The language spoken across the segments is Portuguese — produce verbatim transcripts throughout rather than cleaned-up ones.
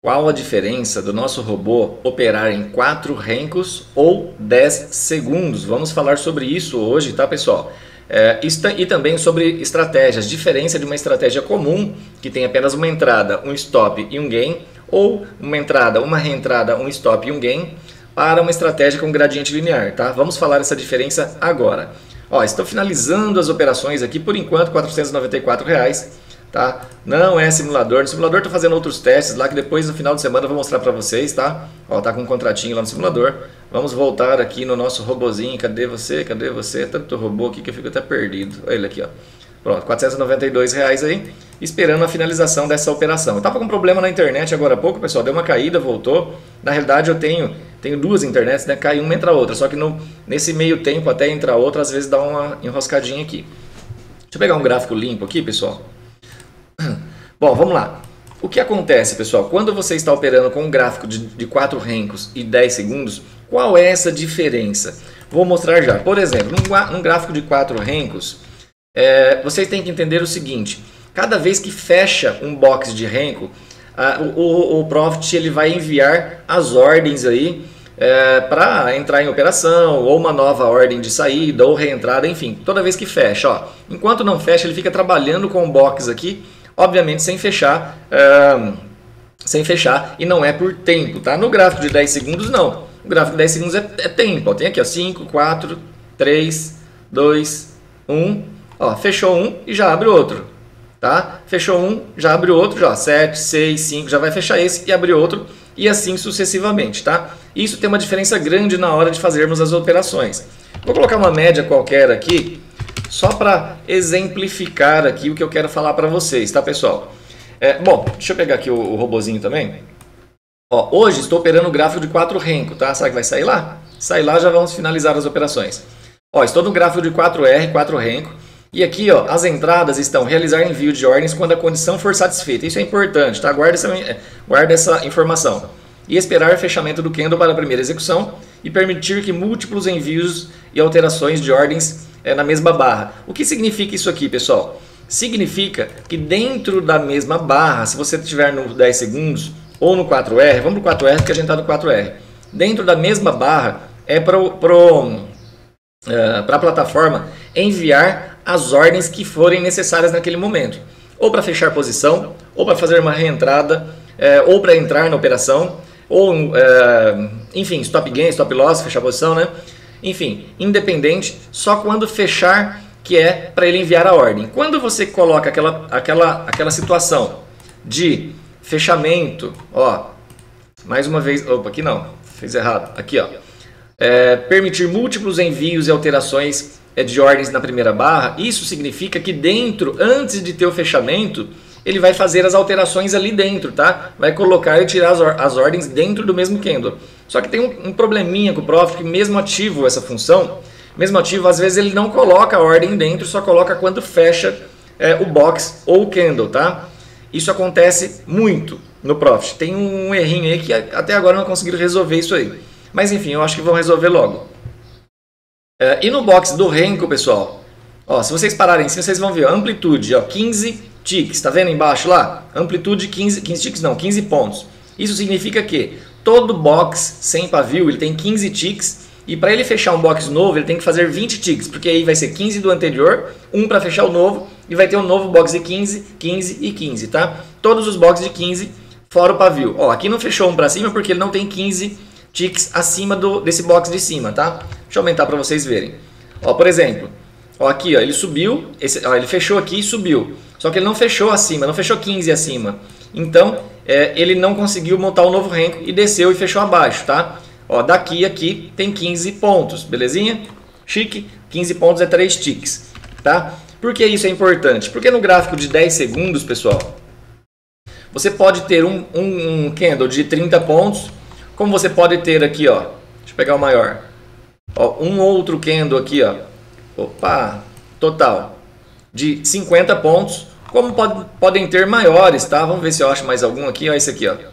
Qual a diferença do nosso robô operar em quatro rencos ou dez segundos? Vamos falar sobre isso hoje, tá, pessoal? É, e também sobre estratégias, diferença de uma estratégia comum que tem apenas uma entrada, um stop e um gain, ou uma entrada, uma reentrada, um stop e um gain, para uma estratégia com gradiente linear, tá? Vamos falar essa diferença agora. Ó, estou finalizando as operações aqui, por enquanto, quatrocentos e noventa e quatro reais. Tá? Não é simulador. No simulador estou fazendo outros testes lá que depois no final de semana eu vou mostrar para vocês, tá? Ó, tá com um contratinho lá no simulador. Vamos voltar aqui no nosso robozinho. Cadê você? Cadê você? Tanto robô aqui que eu fico até perdido. Olha ele aqui, ó. Pronto, quatrocentos e noventa e dois reais aí, esperando a finalização dessa operação. Eu tava com um problema na internet agora há pouco, pessoal, deu uma caída, voltou. Na realidade eu tenho, tenho duas internets, né? Cai uma, entra a outra. Só que no, nesse meio tempo até entrar outra, às vezes dá uma enroscadinha aqui. Deixa eu pegar um gráfico limpo aqui, pessoal. Bom, vamos lá. O que acontece, pessoal? Quando você está operando com um gráfico de, de quatro rencos e dez segundos, qual é essa diferença? Vou mostrar já. Por exemplo, num, num gráfico de quatro rencos, é, vocês têm que entender o seguinte. Cada vez que fecha um box de renco, a, o, o, o Profit ele vai enviar as ordens aí é, para entrar em operação, ou uma nova ordem de saída, ou reentrada, enfim. Toda vez que fecha, ó. Enquanto não fecha, ele fica trabalhando com o box aqui, obviamente sem fechar, uh, sem fechar, e não é por tempo, tá? No gráfico de dez segundos não, o gráfico de dez segundos é, é tempo, ó. Tem aqui ó, cinco, quatro, três, dois, um, ó, fechou um e já abre outro, tá? Fechou um, já abre outro, já sete, seis, cinco, já vai fechar esse e abrir outro, e assim sucessivamente, tá? Isso tem uma diferença grande na hora de fazermos as operações. Vou colocar uma média qualquer aqui, só para exemplificar aqui o que eu quero falar para vocês, tá, pessoal? É, bom, deixa eu pegar aqui o, o robozinho também. Ó, hoje estou operando o gráfico de quatro renco, tá? Sabe que vai sair lá? Sai lá, já vamos finalizar as operações. Ó, estou no gráfico de quatro R, quatro renco. E aqui, ó, as entradas estão realizar envio de ordens quando a condição for satisfeita. Isso é importante, tá? Guarda essa, guarda essa informação. E esperar fechamento do candle para a primeira execução e permitir que múltiplos envios e alterações de ordens é, na mesma barra. O que significa isso aqui, pessoal? Significa que dentro da mesma barra, se você estiver no dez segundos ou no quatro R, vamos no quatro R porque a gente está no quatro R. Dentro da mesma barra é para é, a plataforma enviar as ordens que forem necessárias naquele momento. Ou para fechar posição, ou para fazer uma reentrada, é, ou para entrar na operação, ou é, enfim, stop gain, stop loss, fechar posição, né? Enfim, independente, só quando fechar que é para ele enviar a ordem. Quando você coloca aquela, aquela, aquela situação de fechamento, ó, mais uma vez, opa, aqui não, fez errado, aqui ó, é, permitir múltiplos envios e alterações de ordens na primeira barra, isso significa que dentro, antes de ter o fechamento, ele vai fazer as alterações ali dentro, tá? Vai colocar e tirar as, or as ordens dentro do mesmo candle. Só que tem um, um probleminha com o Profit, que mesmo ativo essa função, mesmo ativo, às vezes ele não coloca a ordem dentro, só coloca quando fecha é, o box ou o candle, tá? Isso acontece muito no Profit. Tem um errinho aí que até agora não conseguiram resolver isso aí. Mas enfim, eu acho que vão resolver logo. É, e no box do renco, pessoal, ó, se vocês pararem em cima, vocês vão ver a amplitude, ó, quinze ticks, tá vendo embaixo lá? Amplitude quinze, quinze ticks não, quinze pontos. Isso significa que todo box sem pavio ele tem quinze ticks e para ele fechar um box novo ele tem que fazer vinte ticks, porque aí vai ser quinze do anterior, um para fechar o novo e vai ter um novo box de quinze, quinze e quinze, tá? Todos os boxes de quinze fora o pavio. Ó, aqui não fechou um para cima porque ele não tem quinze ticks acima do, desse box de cima, tá? Deixa eu aumentar para vocês verem. Ó, por exemplo, ó, aqui ó, ele subiu, esse, ó, ele fechou aqui e subiu. Só que ele não fechou acima, não fechou quinze acima. Então, é, ele não conseguiu montar um novo renco e desceu e fechou abaixo, tá? Ó, daqui aqui tem quinze pontos, belezinha? Chique, quinze pontos é três ticks, tá? Por que isso é importante? Porque no gráfico de dez segundos, pessoal, você pode ter um, um, um candle de trinta pontos, como você pode ter aqui, ó, deixa eu pegar o maior, ó, um outro candle aqui, ó, opa, total, de cinquenta pontos, como pode, podem ter maiores, tá? Vamos ver se eu acho mais algum aqui, ó, esse aqui, ó,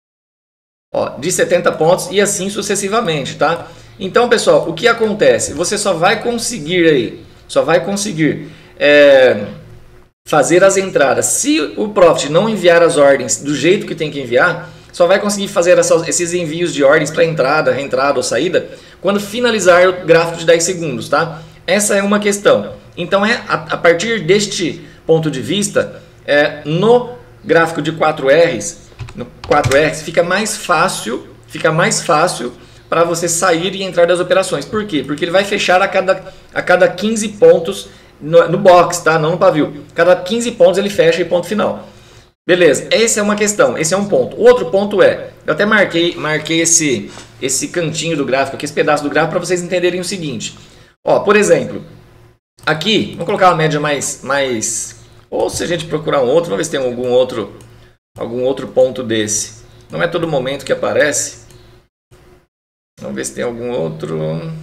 ó, de setenta pontos e assim sucessivamente, tá? Então, pessoal, o que acontece? Você só vai conseguir aí, só vai conseguir é, fazer as entradas. Se o Profit não enviar as ordens do jeito que tem que enviar, só vai conseguir fazer essa, esses envios de ordens para entrada, reentrada ou saída quando finalizar o gráfico de dez segundos, tá? Essa é uma questão. Então, é a, a partir deste ponto de vista, é, no gráfico de quatro R's, no quatro R's, fica mais fácil, fica mais fácil para você sair e entrar das operações. Por quê? Porque ele vai fechar a cada, a cada quinze pontos no, no box, tá? Não no pavio. Cada quinze pontos ele fecha e ponto final. Beleza, essa é uma questão, esse é um ponto. O outro ponto é, eu até marquei, marquei esse, esse cantinho do gráfico, aqui, esse pedaço do gráfico, para vocês entenderem o seguinte. Ó, por exemplo, aqui, vamos colocar uma média mais, mais... Ou se a gente procurar um outro, vamos ver se tem algum outro, algum outro ponto desse. Não é todo momento que aparece. Vamos ver se tem algum outro...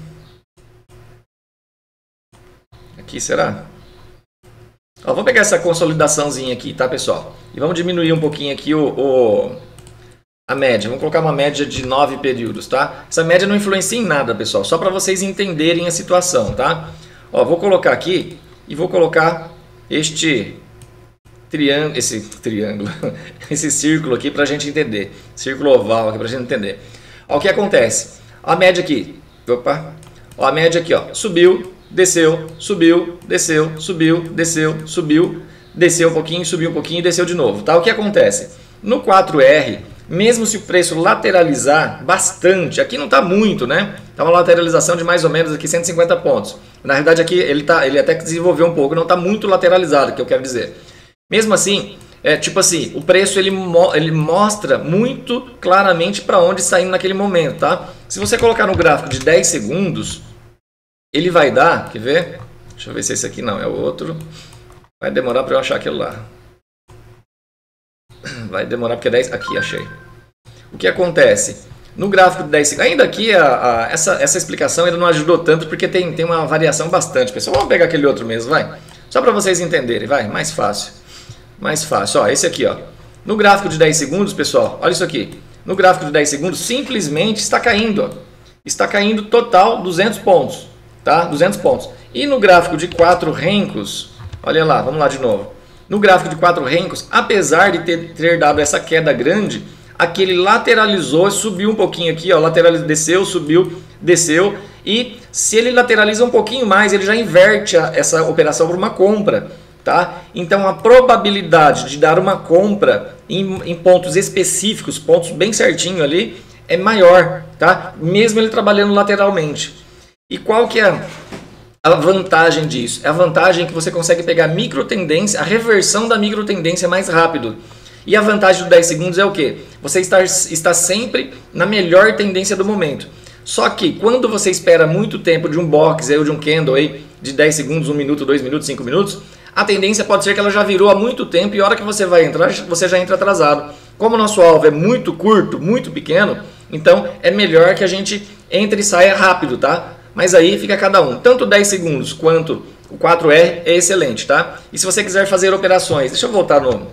Aqui, será? Ó, vamos pegar essa consolidaçãozinha aqui, tá, pessoal? E vamos diminuir um pouquinho aqui o, o, a média. Vamos colocar uma média de nove períodos, tá? Essa média não influencia em nada, pessoal. Só para vocês entenderem a situação, tá? Ó, vou colocar aqui e vou colocar este triângulo, esse triângulo, esse círculo aqui para a gente entender. Círculo oval aqui para a gente entender. Ó, o que acontece? A média aqui, opa, ó, a média aqui, ó, subiu, desceu, subiu, desceu, subiu, desceu, subiu, desceu um pouquinho, subiu um pouquinho e desceu de novo, tá? O que acontece? No quatro R, mesmo se o preço lateralizar bastante, aqui não está muito, né? Tá uma lateralização de mais ou menos aqui cento e cinquenta pontos. Na verdade aqui ele, tá, ele até desenvolveu um pouco, não está muito lateralizado, que eu quero dizer. Mesmo assim, é tipo assim, o preço ele, mo ele mostra muito claramente para onde está indo naquele momento, tá? Se você colocar no gráfico de dez segundos, ele vai dar, quer ver? Deixa eu ver se esse aqui não, é o outro. Vai demorar para eu achar aquele lá. Vai demorar porque é dez... Aqui, achei. O que acontece? No gráfico de dez segundos... Ainda aqui, a, a, essa, essa explicação ainda não ajudou tanto porque tem, tem uma variação bastante. Pessoal, vamos pegar aquele outro mesmo, vai. Só para vocês entenderem, vai. Mais fácil. Mais fácil. Ó, esse aqui, ó. No gráfico de dez segundos, pessoal, olha isso aqui. No gráfico de dez segundos, simplesmente está caindo. Ó. Está caindo total duzentos pontos. Tá? duzentos pontos. E no gráfico de quatro rencos, olha lá, vamos lá de novo. No gráfico de quatro rencos, apesar de ter, ter dado essa queda grande, aquele lateralizou, subiu um pouquinho aqui, ó, lateralizou, desceu, subiu, desceu. E se ele lateraliza um pouquinho mais, ele já inverte a, essa operação por uma compra. Tá? Então a probabilidade de dar uma compra em, em pontos específicos, pontos bem certinho ali, é maior, tá? Mesmo ele trabalhando lateralmente. E qual que é a vantagem disso? É a vantagem que você consegue pegar a microtendência, a reversão da microtendência mais rápido. E a vantagem do dez segundos é o quê? Você está, está sempre na melhor tendência do momento. Só que quando você espera muito tempo de um box ou de um candle aí, de dez segundos, um minuto, dois minutos, cinco minutos, a tendência pode ser que ela já virou há muito tempo e a hora que você vai entrar, você já entra atrasado. Como o nosso alvo é muito curto, muito pequeno, então é melhor que a gente entre e saia rápido, tá? Mas aí fica cada um. Tanto dez segundos quanto o quatro R é excelente, tá? E se você quiser fazer operações, deixa eu voltar no,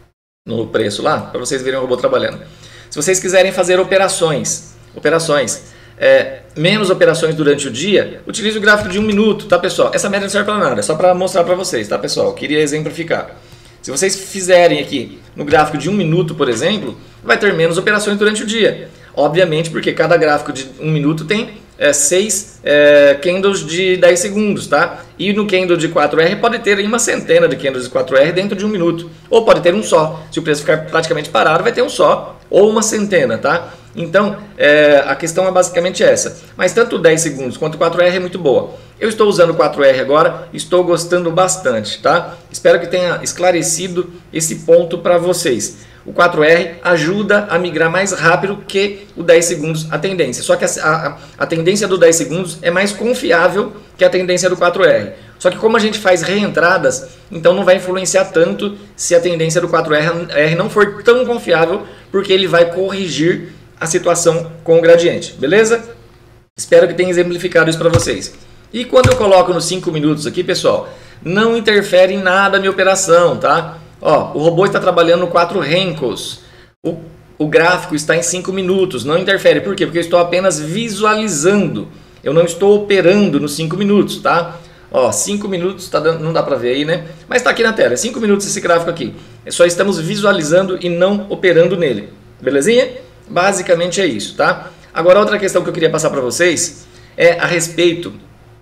no preço lá, para vocês verem o robô trabalhando. Se vocês quiserem fazer operações, operações, é, menos operações durante o dia, utilize o gráfico de um minuto, tá, pessoal? Essa média não serve para nada, é só para mostrar para vocês, tá, pessoal? Eu queria exemplificar. Se vocês fizerem aqui no gráfico de um minuto, por exemplo, vai ter menos operações durante o dia. Obviamente, porque cada gráfico de um minuto tem é, seis é, candles de dez segundos, tá? E no candle de quatro R pode ter uma centena de candles de quatro R dentro de um minuto. Ou pode ter um só. Se o preço ficar praticamente parado, vai ter um só. Ou uma centena, tá? Então, é, a questão é basicamente essa. Mas tanto dez segundos quanto quatro R é muito boa. Eu estou usando o quatro R agora, estou gostando bastante, tá? Espero que tenha esclarecido esse ponto para vocês. O quatro R ajuda a migrar mais rápido que o dez segundos a tendência. Só que a, a, a tendência do dez segundos é mais confiável que a tendência do quatro R. Só que como a gente faz reentradas, então não vai influenciar tanto se a tendência do quatro R não for tão confiável, porque ele vai corrigir a situação com o gradiente. Beleza? Espero que tenha exemplificado isso para vocês. E quando eu coloco nos cinco minutos aqui, pessoal, não interfere em nada a minha operação, tá? Ó, o robô está trabalhando no quatro rencos. O, o gráfico está em cinco minutos. Não interfere. Por quê? Porque eu estou apenas visualizando. Eu não estou operando nos cinco minutos, tá? Ó, cinco minutos, tá dando, não dá para ver aí, né? Mas está aqui na tela. cinco minutos esse gráfico aqui. Só estamos visualizando e não operando nele. Belezinha? Basicamente é isso, tá? Agora, outra questão que eu queria passar para vocês é a respeito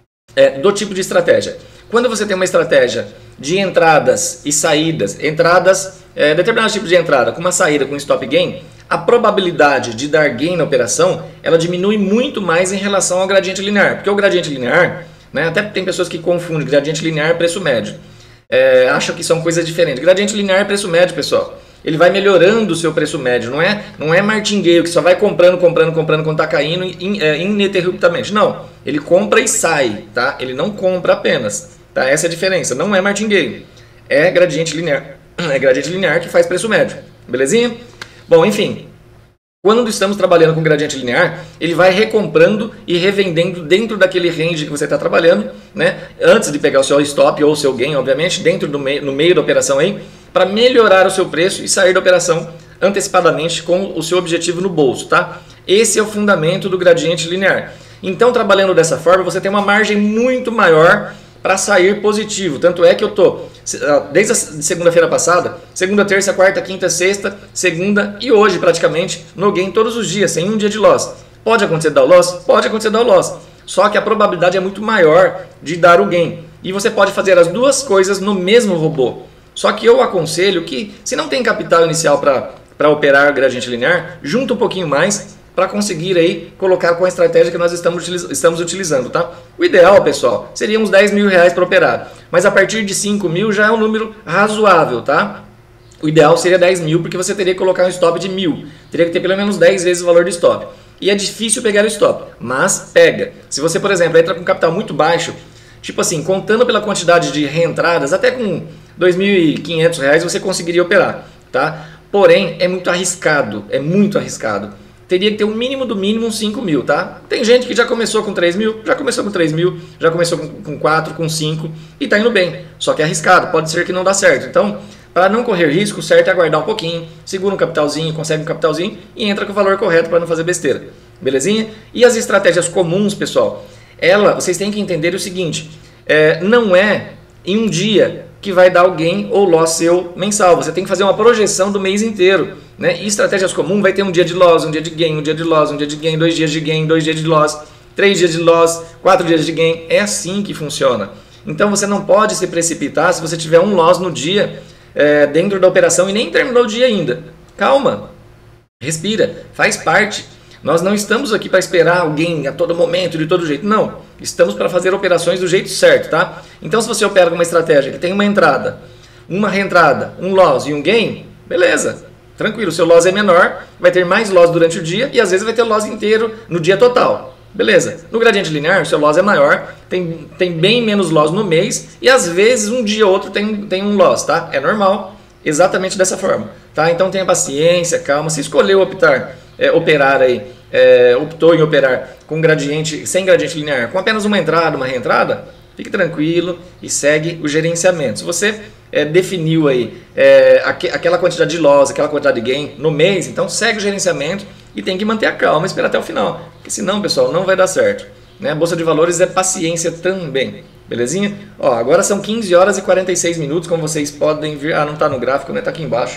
é, do tipo de estratégia. Quando você tem uma estratégia de entradas e saídas, entradas, é, determinado tipo de entrada com uma saída com stop gain, a probabilidade de dar gain na operação, ela diminui muito mais em relação ao gradiente linear. Porque o gradiente linear, né, até tem pessoas que confundem gradiente linear e preço médio. É, acham que são coisas diferentes. Gradiente linear é preço médio, pessoal. Ele vai melhorando o seu preço médio, não é, não é martingale que só vai comprando, comprando, comprando quando está caindo in, é, ininterruptamente. Não, ele compra e sai, tá? Ele não compra apenas, tá? Essa é a diferença, não é martingale, é gradiente linear, é gradiente linear que faz preço médio, belezinha? Bom, enfim, quando estamos trabalhando com gradiente linear, ele vai recomprando e revendendo dentro daquele range que você está trabalhando, né? Antes de pegar o seu stop ou o seu gain, obviamente, dentro do meio, no meio da operação aí, para melhorar o seu preço e sair da operação antecipadamente com o seu objetivo no bolso, tá? Esse é o fundamento do gradiente linear. Então, trabalhando dessa forma, você tem uma margem muito maior para sair positivo. Tanto é que eu tô desde a segunda-feira passada, segunda, terça, quarta, quinta, sexta, segunda e hoje praticamente no gain todos os dias, sem um dia de loss. Pode acontecer dar o loss? Pode acontecer dar o loss. Só que a probabilidade é muito maior de dar o gain. E você pode fazer as duas coisas no mesmo robô. Só que eu aconselho que, se não tem capital inicial para operar gradiente linear, junta um pouquinho mais para conseguir aí colocar com a estratégia que nós estamos, estamos utilizando, tá? O ideal, pessoal, seria uns dez mil reais para operar, mas a partir de cinco mil já é um número razoável, tá? O ideal seria dez mil, porque você teria que colocar um stop de mil, teria que ter pelo menos dez vezes o valor do stop. E é difícil pegar o stop, mas pega. Se você, por exemplo, entra com capital muito baixo, tipo assim, contando pela quantidade de reentradas, até com dois mil e quinhentos reais você conseguiria operar, tá? Porém, é muito arriscado, é muito arriscado. Teria que ter um mínimo do mínimo uns cinco mil, tá? Tem gente que já começou com três mil, já começou com três mil, já começou com, com quatro, com cinco e tá indo bem. Só que é arriscado, pode ser que não dá certo. Então, para não correr risco, o certo é aguardar um pouquinho, segura um capitalzinho, consegue um capitalzinho e entra com o valor correto para não fazer besteira. Belezinha? E as estratégias comuns, pessoal, ela, vocês têm que entender o seguinte, é, não é em um dia que vai dar o gain ou loss seu mensal. Você tem que fazer uma projeção do mês inteiro, né? E estratégias comuns vai ter um dia de loss, um dia de gain, um dia de loss, um dia de gain, dois dias de gain, dois dias de loss, três dias de loss, quatro dias de gain. É assim que funciona. Então você não pode se precipitar se você tiver um loss no dia é, dentro da operação e nem terminou o dia ainda. Calma, respira, faz parte. Nós não estamos aqui para esperar alguém a todo momento, de todo jeito. Não, estamos para fazer operações do jeito certo, tá? Então, se você opera com uma estratégia que tem uma entrada, uma reentrada, um loss e um gain, beleza, tranquilo. O seu loss é menor, vai ter mais loss durante o dia e às vezes vai ter loss inteiro no dia total. Beleza. No gradiente linear, o seu loss é maior, tem, tem bem menos loss no mês e às vezes um dia ou outro tem, tem um loss, tá? É normal, exatamente dessa forma, tá? Então tenha paciência, calma. Se escolheu optar... É, operar aí, é, optou em operar com gradiente, sem gradiente linear, com apenas uma entrada, uma reentrada, fique tranquilo e segue o gerenciamento. Se você é, definiu aí é, aqu aquela quantidade de loss, aquela quantidade de gain no mês, então segue o gerenciamento e tem que manter a calma e esperar até o final, porque senão, pessoal, não vai dar certo, né? A Bolsa de Valores é paciência também, belezinha? Ó, agora são quinze horas e quarenta e seis minutos, como vocês podem ver. Ah, não está no gráfico, né? Tá aqui embaixo.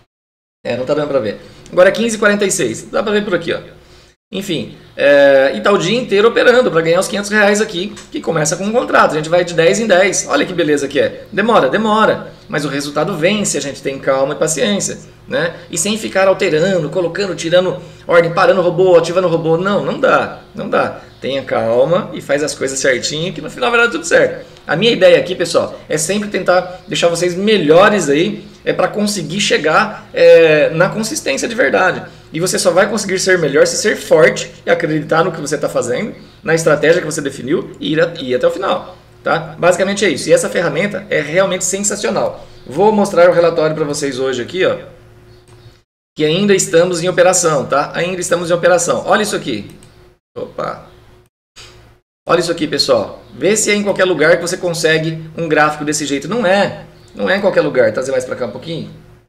É, não tá dando para ver. Agora é quinze e quarenta e seis. Dá para ver por aqui, ó. Enfim, é, e tá o dia inteiro operando para ganhar os quinhentos reais aqui, que começa com um contrato. A gente vai de dez em dez. Olha que beleza que é. Demora, demora. Mas o resultado vem se a gente tem calma e paciência, né? E sem ficar alterando, colocando, tirando ordem, parando o robô, ativando o robô. Não, não dá. Não dá. Tenha calma e faz as coisas certinho, que no final vai dar tudo certo. A minha ideia aqui, pessoal, é sempre tentar deixar vocês melhores aí, é para conseguir chegar é, na consistência de verdade. E você só vai conseguir ser melhor se ser forte e acreditar no que você está fazendo, na estratégia que você definiu e ir, a, ir até o final. Tá? Basicamente é isso. E essa ferramenta é realmente sensacional. Vou mostrar o relatório para vocês hoje aqui, ó, que ainda estamos em operação, tá? Ainda estamos em operação. Olha isso aqui. Opa! Olha isso aqui, pessoal. Vê se é em qualquer lugar que você consegue um gráfico desse jeito. Não é. Não é em qualquer lugar. Trazer mais para cá um pouquinho.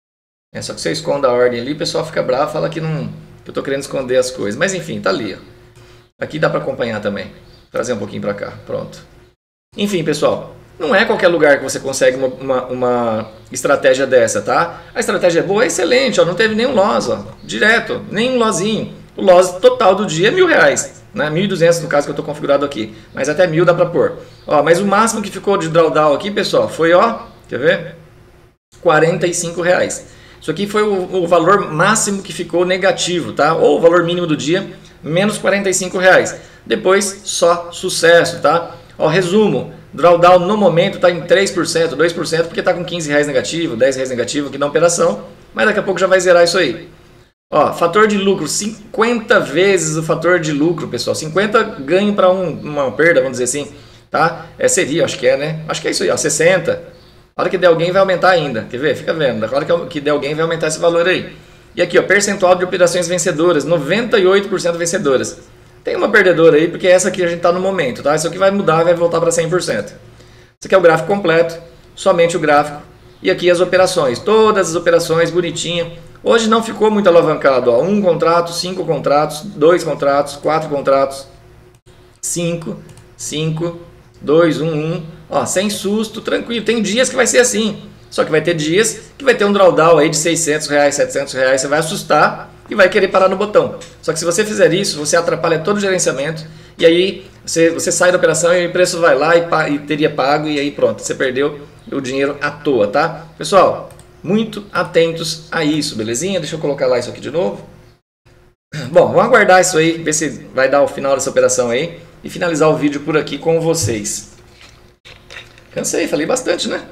É só que você esconda a ordem ali, o pessoal fica bravo, fala que, não, que eu estou querendo esconder as coisas. Mas enfim, tá ali. Ó. Aqui dá para acompanhar também. Trazer um pouquinho para cá. Pronto. Enfim, pessoal. Não é qualquer lugar que você consegue uma, uma, uma estratégia dessa, tá? A estratégia é boa, é excelente, ó, não teve nenhum loss, ó, direto, nenhum lossinho. O loss total do dia é mil reais, né? mil e duzentos no caso que eu estou configurado aqui, mas até mil dá para pôr. Ó, mas o máximo que ficou de drawdown aqui, pessoal, foi, ó, quer ver? quarenta e cinco reais. Isso aqui foi o, o valor máximo que ficou negativo, tá? Ou o valor mínimo do dia, menos quarenta e cinco reais. Depois, só sucesso, tá? Ó, resumo, drawdown no momento está em três por cento, dois por cento, porque está com quinze reais negativo, dez reais negativo aqui na operação, mas daqui a pouco já vai zerar isso aí. Ó, fator de lucro, cinquenta vezes o fator de lucro, pessoal. cinquenta ganho para um, uma perda, vamos dizer assim, tá? É, seria, acho que é, né? Acho que é isso aí, ó, sessenta. A hora que der alguém vai aumentar ainda, quer ver? Fica vendo, a hora que der alguém vai aumentar esse valor aí. E aqui, ó, percentual de operações vencedoras, noventa e oito por cento vencedoras. Tem uma perdedora aí, porque essa aqui a gente está no momento, tá? Isso aqui vai mudar, vai voltar para cem por cento. Esse aqui é o gráfico completo, somente o gráfico. E aqui as operações, todas as operações bonitinha. Hoje não ficou muito alavancado, ó. Um contrato, cinco contratos, dois contratos, quatro contratos, cinco, cinco, dois, um, um. Ó, sem susto, tranquilo. Tem dias que vai ser assim. Só que vai ter dias que vai ter um drawdown aí de seiscentos reais, setecentos reais. Você vai assustar e vai querer parar no botão. Só que se você fizer isso, você atrapalha todo o gerenciamento. E aí você, você sai da operação e o preço vai lá e, e teria pago. E aí pronto, você perdeu o dinheiro à toa, tá? Pessoal, muito atentos a isso, belezinha? Deixa eu colocar lá isso aqui de novo. Bom, vamos aguardar isso aí, ver se vai dar o final dessa operação aí e finalizar o vídeo por aqui com vocês. Cansei, falei bastante, né?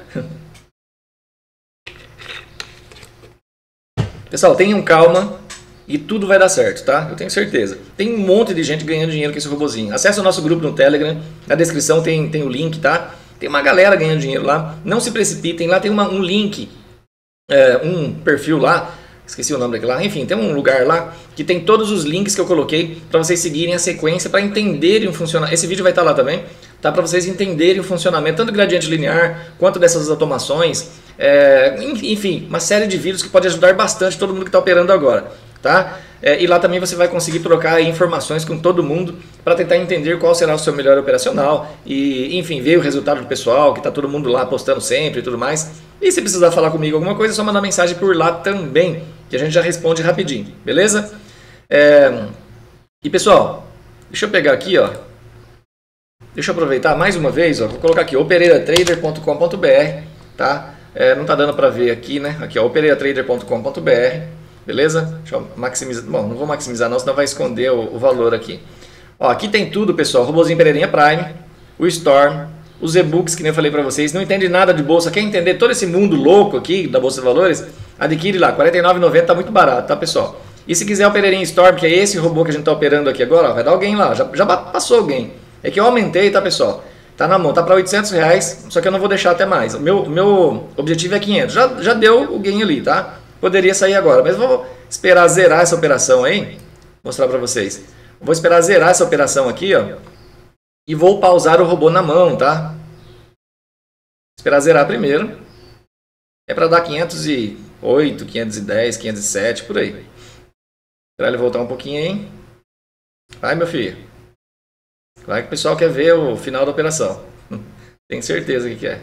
Pessoal, tenham calma e tudo vai dar certo, tá? Eu tenho certeza. Tem um monte de gente ganhando dinheiro com esse robozinho. Acesse o nosso grupo no Telegram, na descrição tem, tem o link, tá? Tem uma galera ganhando dinheiro lá. Não se precipitem, lá tem uma, um link. É, um perfil lá, esqueci o nome daquele lá, enfim, tem um lugar lá que tem todos os links que eu coloquei para vocês seguirem a sequência, para entenderem o funcionamento. Esse vídeo vai estar lá também, tá? Para vocês entenderem o funcionamento, tanto do gradiente linear, quanto dessas automações, é, enfim, uma série de vídeos que pode ajudar bastante todo mundo que está operando agora, tá? É, e lá também você vai conseguir trocar informações com todo mundo para tentar entender qual será o seu melhor operacional e, enfim, ver o resultado do pessoal, que está todo mundo lá postando sempre e tudo mais. E se precisar falar comigo alguma coisa, é só mandar mensagem por lá também, que a gente já responde rapidinho, beleza? É... E pessoal, deixa eu pegar aqui, ó. Deixa eu aproveitar mais uma vez, ó. Vou colocar aqui, o pereira trader ponto com ponto br, tá? É, não tá dando para ver aqui, né? Aqui, ó, o pereira trader ponto com ponto br. Beleza? Deixa eu maximizar. Bom, não vou maximizar não, senão vai esconder o, o valor aqui. Ó, aqui tem tudo, pessoal. Robozinho Pereirinha Prime, o Storm, os e-books que nem eu falei para vocês. Não entende nada de bolsa, quer entender todo esse mundo louco aqui da Bolsa de Valores? Adquire lá, quarenta e nove reais e noventa centavos, tá muito barato, tá, pessoal? E se quiser o Pereirinha Storm, que é esse robô que a gente tá operando aqui agora, ó, vai dar alguém lá, já, já passou alguém. É que eu aumentei, tá, pessoal? Tá na mão, tá para oitocentos reais, só que eu não vou deixar até mais. O meu, meu objetivo é quinhentos, já, já deu o gain ali, tá? Poderia sair agora, mas vou esperar zerar essa operação aí, mostrar para vocês. Vou esperar zerar essa operação aqui, ó, e vou pausar o robô na mão, tá? Esperar zerar primeiro. É para dar quinhentos e oito, quinhentos e dez, quinhentos e sete, por aí. Esperar ele voltar um pouquinho aí. Vai, meu filho. Vai que o pessoal quer ver o final da operação. Tenho certeza que quer.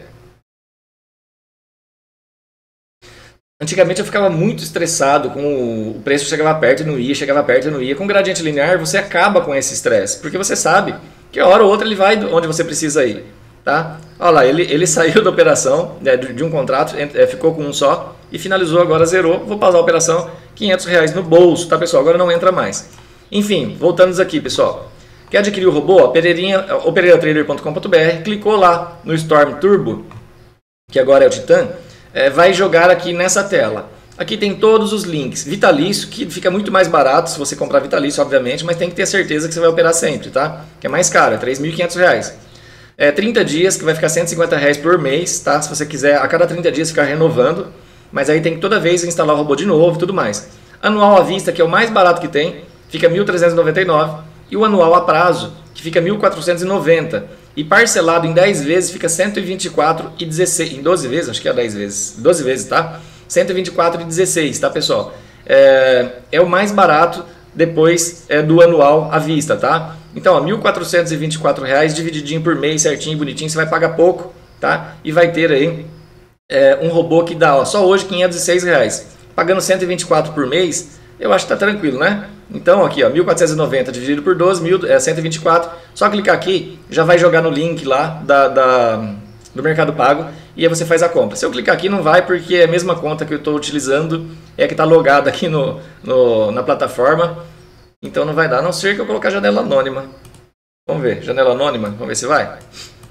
Antigamente eu ficava muito estressado com o preço, chegava perto e não ia, chegava perto e não ia. Com gradiente linear você acaba com esse estresse, porque você sabe que a hora ou outra ele vai onde você precisa ir, tá? Olha lá, ele, ele saiu da operação, né, de um contrato, é, ficou com um só e finalizou, agora zerou. Vou pausar a operação, quinhentos reais no bolso, tá, pessoal? Agora não entra mais. Enfim, voltando aqui, pessoal. Quer adquirir o robô? Ó, Pereirinha, o pereira trader ponto com ponto br, clicou lá no Storm Turbo, que agora é o Titan. É, vai jogar aqui nessa tela. Aqui tem todos os links. Vitalício, que fica muito mais barato se você comprar vitalício, obviamente, mas tem que ter certeza que você vai operar sempre, tá? Que é mais caro, é três mil e quinhentos reais. É trinta dias, que vai ficar cento e cinquenta reais por mês, tá? Se você quiser, a cada trinta dias ficar renovando, mas aí tem que toda vez instalar o robô de novo e tudo mais. Anual à vista, que é o mais barato que tem, fica mil trezentos e noventa e nove reais. E o anual a prazo, que fica mil quatrocentos e noventa reais. E parcelado em dez vezes fica cento e vinte e quatro reais e dezesseis centavos. Em doze vezes, acho que é dez vezes. doze vezes, tá? cento e vinte e quatro reais e dezesseis centavos, tá, pessoal? É, é o mais barato depois é, do anual à vista, tá? Então, ó, mil quatrocentos e vinte e quatro reais divididinho por mês, certinho, bonitinho. Você vai pagar pouco, tá? E vai ter aí é, um robô que dá, ó, só hoje quinhentos e seis reais. Pagando cento e vinte e quatro por mês, eu acho que tá tranquilo, né? Então aqui, ó, mil quatrocentos e noventa dividido por doze, mil, é, cento e vinte e quatro. Só clicar aqui, já vai jogar no link lá da, da, do Mercado Pago e aí você faz a compra. Se eu clicar aqui não vai porque é a mesma conta que eu estou utilizando, é a que está logada aqui no, no, na plataforma. Então não vai dar, a não ser que eu colocar janela anônima. Vamos ver, janela anônima, vamos ver se vai.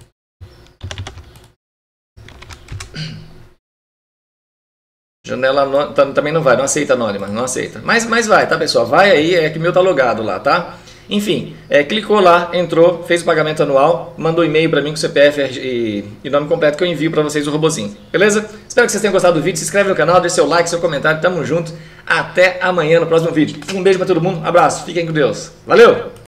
Janela anônima, também não vai, não aceita anônima, não aceita. Mas, mas vai, tá pessoal? Vai aí, é que o meu tá logado lá, tá? Enfim, é, clicou lá, entrou, fez o pagamento anual, mandou e-mail para mim com C P F e, e nome completo que eu envio para vocês o robozinho. Beleza? Espero que vocês tenham gostado do vídeo, se inscreve no canal, deixa seu like, seu comentário, tamo junto. Até amanhã no próximo vídeo. Um beijo para todo mundo, abraço, fiquem com Deus. Valeu!